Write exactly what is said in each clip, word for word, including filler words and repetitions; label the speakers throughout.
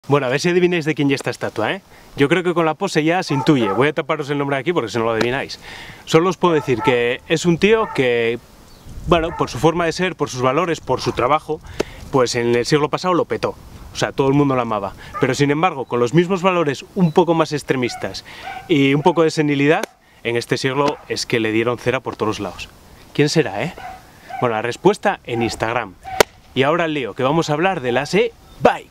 Speaker 1: Bueno, a ver si adivináis de quién ya esta estatua, ¿eh? Yo creo que con la pose ya se intuye. Voy a taparos el nombre aquí porque si no lo adivináis. Solo os puedo decir que es un tío que, bueno, por su forma de ser, por sus valores, por su trabajo, pues en el siglo pasado lo petó. O sea, todo el mundo lo amaba. Pero sin embargo, con los mismos valores un poco más extremistas y un poco de senilidad, en este siglo es que le dieron cera por todos lados. ¿Quién será, eh? Bueno, la respuesta en Instagram. Y ahora el lío, que vamos a hablar de las e-bike.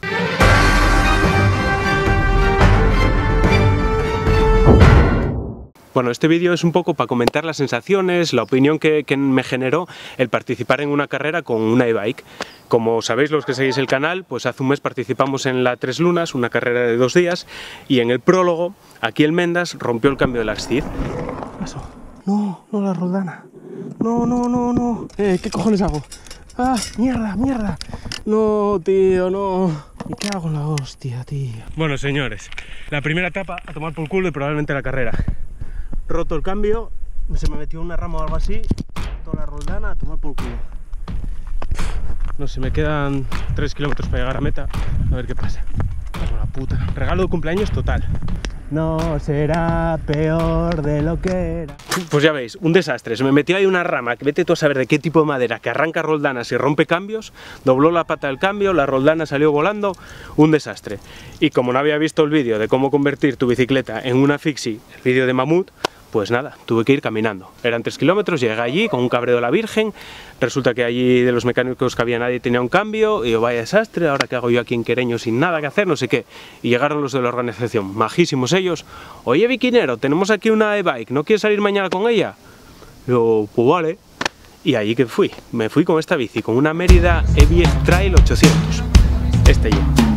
Speaker 1: Bueno, este vídeo es un poco para comentar las sensaciones, la opinión que, que me generó el participar en una carrera con una e-bike. Como sabéis los que seguís el canal, pues hace un mes participamos en la Tres Lunas, una carrera de dos días, y en el prólogo, aquí el Mendas rompió el cambio de la Axcid.
Speaker 2: ¿Qué pasó? No, no la Roldana. No, no, no, no. Eh, ¿qué cojones hago? ¡Ah, mierda, mierda! No, tío, no. ¿Y qué hago en la hostia, tío?
Speaker 1: Bueno, señores, la primera etapa a tomar por culo y probablemente la carrera. Roto el cambio, se me metió una rama o algo así, toda la Roldana a tomar por culo. No sé, me quedan tres kilómetros para llegar a meta, a ver qué pasa. Con la puta. Regalo de cumpleaños total.
Speaker 2: No será peor de lo que era.
Speaker 1: Pues ya veis, un desastre. Se me metió ahí una rama, que vete tú a saber de qué tipo de madera, que arranca roldanas y rompe cambios, dobló la pata del cambio, la roldana salió volando, un desastre. Y como no había visto el vídeo de cómo convertir tu bicicleta en una fixie, el vídeo de Mamut, pues nada, tuve que ir caminando. Eran tres kilómetros, llegué allí con un cabreo de la Virgen, resulta que allí de los mecánicos que había nadie tenía un cambio, y yo, vaya desastre, ahora qué hago yo aquí en Quereño sin nada que hacer, no sé qué. Y llegaron los de la organización, majísimos ellos, oye Viquinero, tenemos aquí una e-bike, ¿no quieres salir mañana con ella? Yo, pues vale. Y allí que fui, me fui con esta bici, con una Mérida E-Bike Trail ochocientos. Este yo.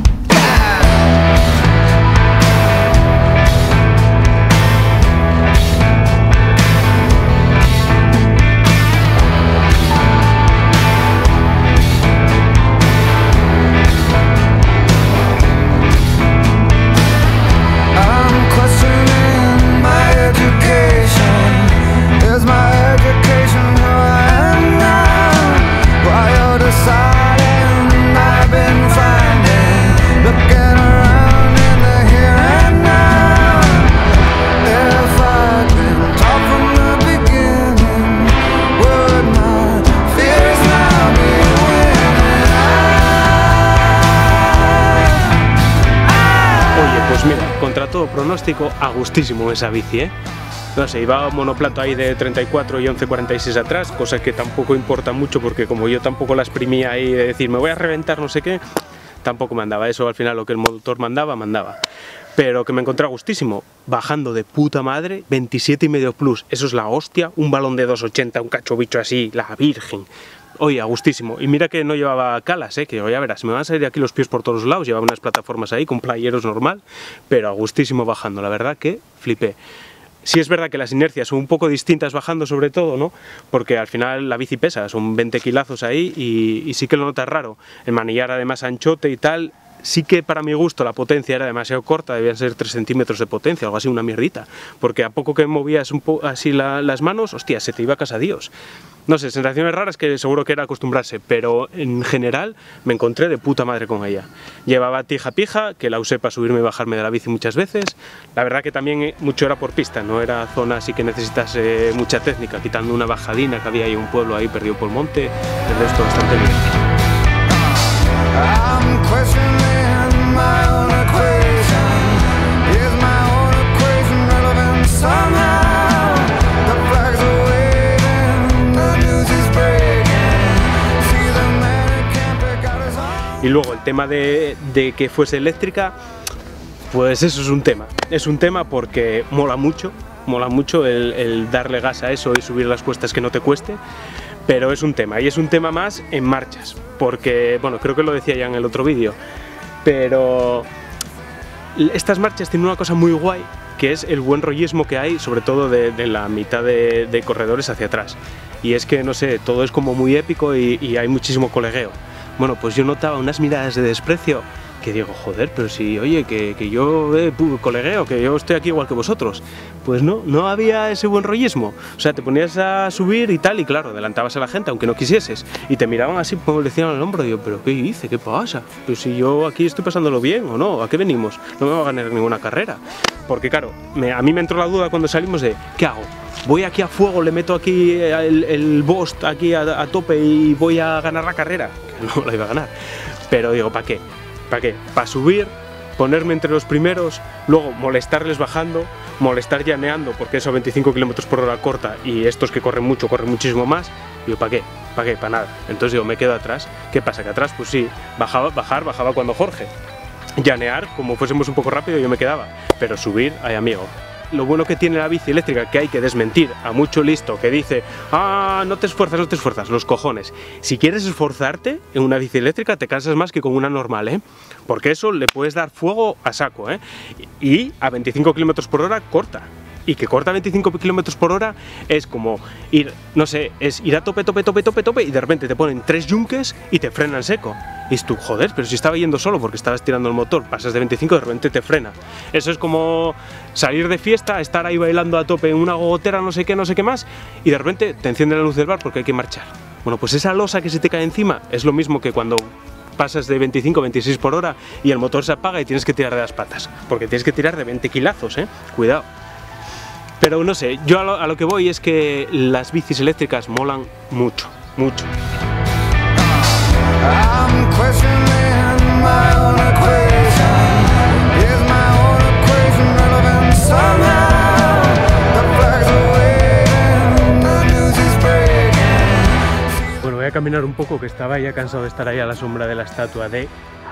Speaker 1: Contra todo pronóstico, a gustísimo esa bici, ¿eh? No sé, iba un monoplato ahí de treinta y cuatro y once cuarenta y seis atrás, cosa que tampoco importa mucho porque como yo tampoco la exprimía ahí de decir me voy a reventar no sé qué, tampoco mandaba eso, al final lo que el motor mandaba, mandaba. Pero que me encontré a gustísimo, bajando de puta madre, veintisiete y medio plus, eso es la hostia, un balón de dos ochenta, un cacho bicho así, la virgen. Oye, a gustísimo. Y mira que no llevaba calas, eh, que ya verás, me van a salir aquí los pies por todos lados, llevaba unas plataformas ahí con playeros normal, pero a gustísimo bajando, la verdad que flipé. Sí es verdad que las inercias son un poco distintas bajando sobre todo, ¿no? Porque al final la bici pesa, son veinte kilazos ahí y, y sí que lo notas raro. El manillar además anchote y tal. Sí que para mi gusto la potencia era demasiado corta, debían ser tres centímetros de potencia, algo así, una mierdita. Porque a poco que movías un poco así la, las manos, hostia, se te iba a casa Dios. No sé, sensaciones raras que seguro que era acostumbrarse, pero en general me encontré de puta madre con ella. Llevaba tija pija, que la usé para subirme y bajarme de la bici muchas veces. La verdad que también mucho era por pista, no era zona así que necesitase mucha técnica, quitando una bajadina que había ahí un pueblo ahí perdido por el monte, el resto bastante bien. Y luego el tema de, de que fuese eléctrica, pues eso es un tema. Es un tema porque mola mucho, mola mucho el, el darle gas a eso y subir las cuestas que no te cueste, pero es un tema. Y es un tema más en marchas, porque, bueno, creo que lo decía ya en el otro vídeo, pero estas marchas tienen una cosa muy guay, que es el buen rollismo que hay, sobre todo de, de la mitad de, de corredores hacia atrás. Y es que, no sé, todo es como muy épico y, y hay muchísimo colegueo. Bueno, pues yo notaba unas miradas de desprecio que digo, joder, pero si, oye, que, que yo, eh, colegueo, que yo estoy aquí igual que vosotros. Pues no, no había ese buen rollismo. O sea, te ponías a subir y tal, y claro, adelantabas a la gente, aunque no quisieses, y te miraban así, como le decían al hombro, y yo, pero ¿qué hice? ¿Qué pasa? Pues si yo aquí estoy pasándolo bien, ¿o no? ¿A qué venimos? No me voy a ganar ninguna carrera. Porque claro, me, a mí me entró la duda cuando salimos de, ¿qué hago? Voy aquí a fuego, le meto aquí el, el Bost aquí a, a tope y voy a ganar la carrera. Que no la iba a ganar. Pero digo, ¿para qué? ¿Para qué? Para subir, ponerme entre los primeros, luego molestarles bajando, molestar llaneando, porque eso a veinticinco kilómetros por hora corta y estos que corren mucho, corren muchísimo más. Digo, ¿para qué? ¿Para qué? Para nada. Entonces digo, me quedo atrás. ¿Qué pasa? Que atrás, pues sí, bajaba, bajar, bajaba cuando Jorge. Llanear, como fuésemos un poco rápido, yo me quedaba. Pero subir, ay amigo. Lo bueno que tiene la bici eléctrica, que hay que desmentir a mucho listo que dice, ah, no te esfuerzas, no te esfuerzas, los cojones. Si quieres esforzarte en una bici eléctrica te cansas más que con una normal, ¿eh? Porque eso le puedes dar fuego a saco, ¿eh? Y a veinticinco kilómetros por hora corta. Y que corta veinticinco kilómetros por hora es como ir, no sé, es ir a tope, tope, tope, tope, tope y de repente te ponen tres yunques y te frenan seco. Y es tú, joder, pero si estaba yendo solo porque estabas tirando el motor, pasas de veinticinco y de repente te frena. Eso es como salir de fiesta, estar ahí bailando a tope en una gogotera, no sé qué, no sé qué más, y de repente te enciende la luz del bar porque hay que marchar. Bueno, pues esa losa que se te cae encima es lo mismo que cuando pasas de veinticinco a veintiséis por hora y el motor se apaga y tienes que tirar de las patas, porque tienes que tirar de veinte kilazos, ¿eh? Cuidado. Pero no sé, yo a lo, a lo que voy es que las bicis eléctricas molan mucho, mucho. Bueno, voy a caminar un poco, que estaba ya cansado de estar ahí a la sombra de la estatua de...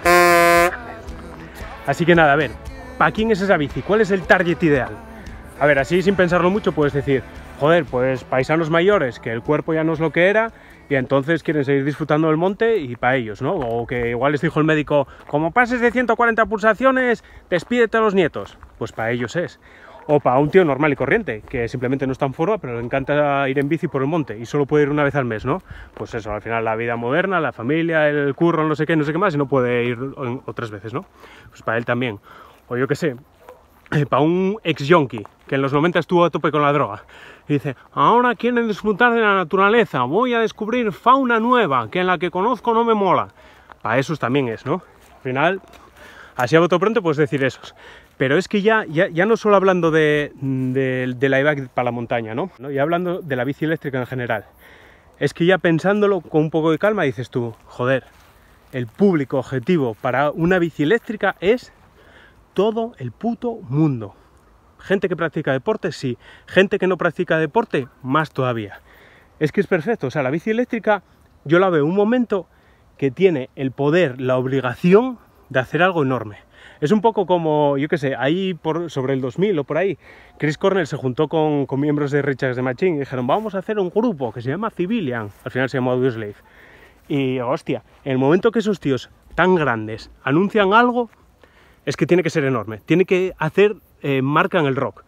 Speaker 1: Así que nada, a ver, ¿para quién es esa bici? ¿Cuál es el target ideal? A ver, así sin pensarlo mucho puedes decir, joder, pues paisanos mayores, que el cuerpo ya no es lo que era y entonces quieren seguir disfrutando del monte y para ellos, ¿no? O que igual les dijo el médico, como pases de ciento cuarenta pulsaciones, despídete a los nietos. Pues para ellos es. O para un tío normal y corriente, que simplemente no está en forma, pero le encanta ir en bici por el monte y solo puede ir una vez al mes, ¿no? Pues eso, al final la vida moderna, la familia, el curro, no sé qué, no sé qué más, y no puede ir otras veces, ¿no? Pues para él también. O yo qué sé, para un ex-yonki, que en los noventa estuvo a tope con la droga, y dice, ahora quieren disfrutar de la naturaleza, voy a descubrir fauna nueva, que en la que conozco no me mola. Para esos también es, ¿no? Al final, así a bote pronto puedes decir esos. Pero es que ya, ya, ya no solo hablando de, de, de la e-bike para la montaña, ¿no? Ya hablando de la bici eléctrica en general. Es que ya pensándolo con un poco de calma dices tú, joder, el público objetivo para una bici eléctrica es todo el puto mundo. Gente que practica deporte, sí. Gente que no practica deporte, más todavía. Es que es perfecto. O sea, la bici eléctrica, yo la veo un momento que tiene el poder, la obligación de hacer algo enorme. Es un poco como, yo qué sé, ahí por, sobre el dos mil o por ahí, Chris Cornell se juntó con, con miembros de Rage Against the Machine y dijeron, vamos a hacer un grupo que se llama Civilian. Al final se llamó Audioslave. Y, hostia, en el momento que esos tíos tan grandes anuncian algo, es que tiene que ser enorme, tiene que hacer eh, marca en el rock.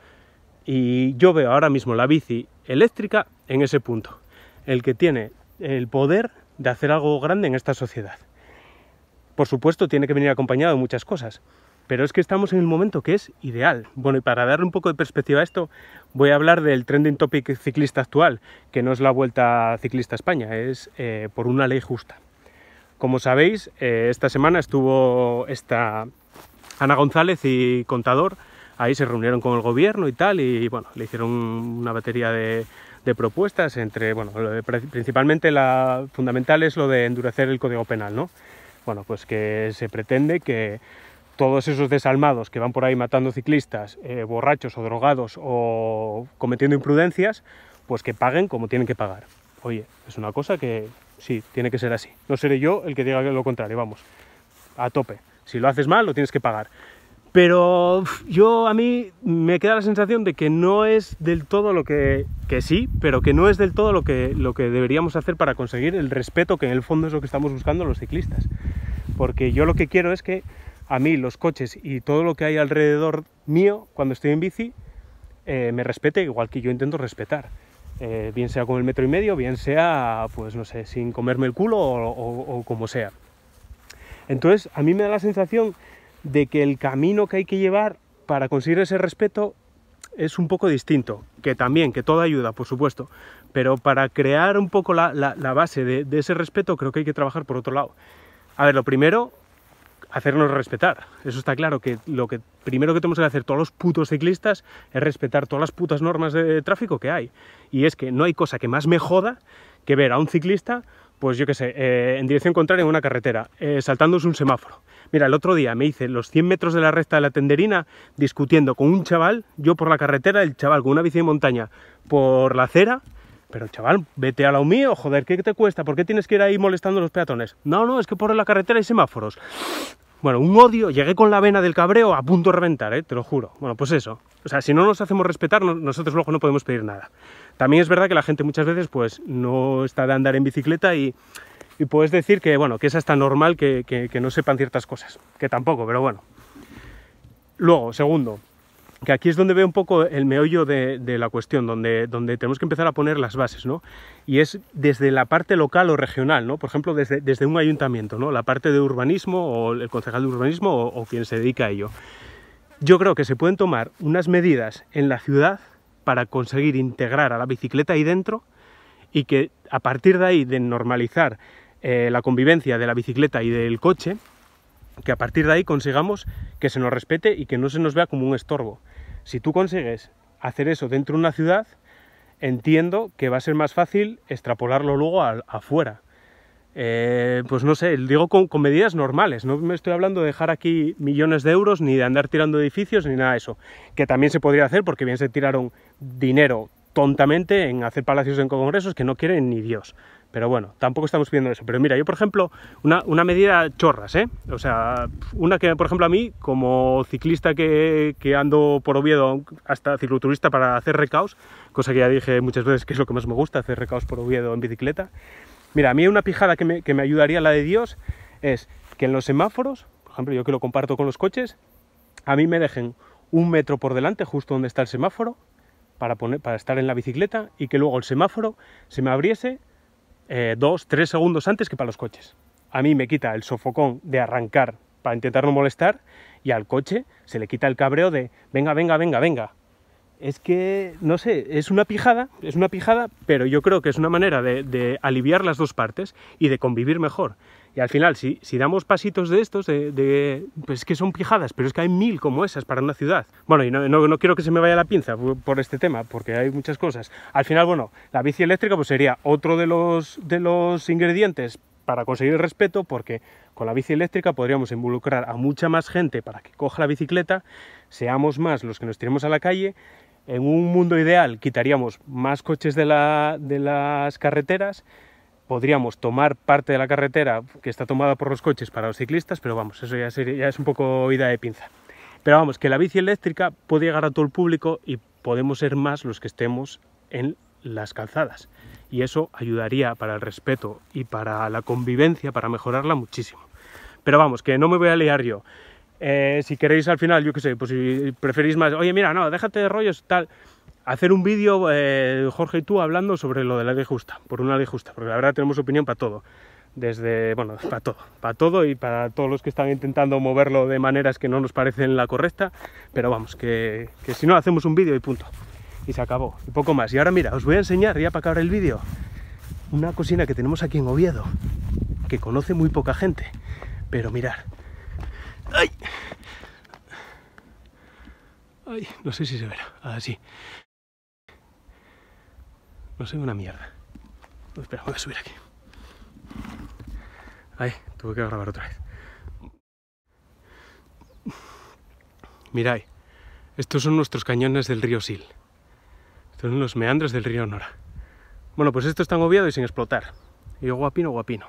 Speaker 1: Y yo veo ahora mismo la bici eléctrica en ese punto, el que tiene el poder de hacer algo grande en esta sociedad. Por supuesto, tiene que venir acompañado de muchas cosas, pero es que estamos en el momento que es ideal. Bueno, y para darle un poco de perspectiva a esto, voy a hablar del trending topic ciclista actual, que no es la Vuelta Ciclista a España, es eh, por una ley justa. Como sabéis, eh, esta semana estuvo esta Ana González y Contador, ahí se reunieron con el gobierno y tal, y bueno, le hicieron una batería de, de propuestas, entre, bueno, principalmente la fundamental es lo de endurecer el Código Penal, ¿no? Bueno, pues que se pretende que todos esos desalmados que van por ahí matando ciclistas, eh, borrachos o drogados o cometiendo imprudencias, pues que paguen como tienen que pagar. Oye, es una cosa que sí, tiene que ser así. No seré yo el que diga lo contrario, vamos, a tope. Si lo haces mal, lo tienes que pagar. Pero yo, a mí me queda la sensación de que no es del todo lo que, que sí, pero que no es del todo lo que, lo que deberíamos hacer para conseguir el respeto, que en el fondo es lo que estamos buscando los ciclistas. Porque yo lo que quiero es que a mí los coches y todo lo que hay alrededor mío cuando estoy en bici eh, me respete igual que yo intento respetar. Eh, bien sea con el metro y medio, bien sea, pues no sé, sin comerme el culo o, o, o como sea. Entonces, a mí me da la sensación de que el camino que hay que llevar para conseguir ese respeto es un poco distinto, que también, que todo ayuda, por supuesto, pero para crear un poco la, la, la base de, de ese respeto creo que hay que trabajar por otro lado. A ver, lo primero, hacernos respetar. Eso está claro, que lo que primero que tenemos que hacer todos los putos ciclistas es respetar todas las putas normas de tráfico que hay. Y es que no hay cosa que más me joda que ver a un ciclista, pues yo qué sé, eh, en dirección contraria en una carretera, eh, saltándose un semáforo. Mira, el otro día me hice los cien metros de la recta de la Tenderina discutiendo con un chaval, yo por la carretera, el chaval con una bici de montaña por la acera. Pero chaval, vete a lo mío, joder, ¿qué te cuesta? ¿Por qué tienes que ir ahí molestando a los peatones? No, no, es que por la carretera hay semáforos. Bueno, un odio, llegué con la vena del cabreo a punto de reventar, ¿eh? Te lo juro. Bueno, pues eso. O sea, si no nos hacemos respetar, nosotros luego no podemos pedir nada. También es verdad que la gente muchas veces pues no está de andar en bicicleta y, y puedes decir que, bueno, que es hasta normal que, que, que no sepan ciertas cosas. Que tampoco, pero bueno. Luego, segundo, que aquí es donde veo un poco el meollo de, de la cuestión, donde, donde tenemos que empezar a poner las bases, ¿no? Y es desde la parte local o regional, ¿no? Por ejemplo, desde, desde un ayuntamiento, ¿no? La parte de urbanismo o el concejal de urbanismo o, o quien se dedica a ello. Yo creo que se pueden tomar unas medidas en la ciudad para conseguir integrar a la bicicleta ahí dentro y que a partir de ahí de normalizar eh, la convivencia de la bicicleta y del coche, que a partir de ahí consigamos que se nos respete y que no se nos vea como un estorbo. Si tú consigues hacer eso dentro de una ciudad, entiendo que va a ser más fácil extrapolarlo luego a, afuera. Eh, pues no sé, digo con, con medidas normales, no me estoy hablando de dejar aquí millones de euros, ni de andar tirando edificios, ni nada de eso, que también se podría hacer porque bien se tiraron dinero tontamente en hacer palacios en congresos que no quieren ni Dios. Pero bueno, tampoco estamos pidiendo eso. Pero mira, yo por ejemplo, una, una medida chorras, ¿eh? O sea, una que por ejemplo a mí, como ciclista que, que ando por Oviedo, hasta cicloturista para hacer recaos, cosa que ya dije muchas veces que es lo que más me gusta, hacer recaos por Oviedo en bicicleta. Mira, a mí una pijada que me, que me ayudaría, la de Dios, es que en los semáforos, por ejemplo, yo que lo comparto con los coches, a mí me dejen un metro por delante, justo donde está el semáforo, para, poner, para estar en la bicicleta, y que luego el semáforo se me abriese Eh, dos, tres segundos antes que para los coches. A mí me quita el sofocón de arrancar para intentar no molestar y al coche se le quita el cabreo de venga, venga, venga, venga. Es que, no sé, es una pijada, es una pijada, pero yo creo que es una manera de, de aliviar las dos partes y de convivir mejor. Y al final, si, si damos pasitos de estos, de, de, pues es que son pijadas, pero es que hay mil como esas para una ciudad. Bueno, y no, no, no quiero que se me vaya la pinza por, por este tema, porque hay muchas cosas. Al final, bueno, la bici eléctrica pues sería otro de los, de los ingredientes para conseguir el respeto, porque con la bici eléctrica podríamos involucrar a mucha más gente para que coja la bicicleta, seamos más los que nos tiremos a la calle. En un mundo ideal quitaríamos más coches de, la, de las carreteras, podríamos tomar parte de la carretera que está tomada por los coches para los ciclistas, pero vamos, eso ya, sería, ya es un poco ida de pinza. Pero vamos, que la bici eléctrica puede llegar a todo el público y podemos ser más los que estemos en las calzadas. Y eso ayudaría para el respeto y para la convivencia, para mejorarla muchísimo. Pero vamos, que no me voy a liar yo. Eh, si queréis al final, yo qué sé, pues si preferís más, oye mira, no, déjate de rollos, tal, hacer un vídeo, eh, Jorge y tú, hablando sobre lo de la ley justa, por una ley justa, porque la verdad tenemos opinión para todo, desde, bueno, para todo, para todo y para todos los que están intentando moverlo de maneras que no nos parecen la correcta, pero vamos, que, que si no hacemos un vídeo y punto, y se acabó, y poco más. Y ahora mira, os voy a enseñar, ya para acabar el vídeo, una cocina que tenemos aquí en Oviedo, que conoce muy poca gente, pero mirad. ¡Ay! ¡Ay! No sé si se verá. Así. No se ve una mierda. No, espera, voy a subir aquí. Ay, tuve que grabar otra vez. Mirad, estos son nuestros cañones del río Sil. Estos son los meandros del río Nora. Bueno, pues esto está en Oviedo y sin explotar. Y yo guapino, guapino.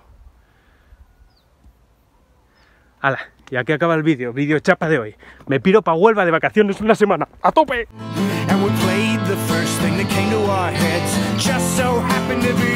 Speaker 1: ¡Hala! Ya que acaba el vídeo, vídeo chapa de hoy. Me piro pa' Huelva de vacaciones una semana. ¡A tope! And we played the first thing that came to our heads. Just so happened to be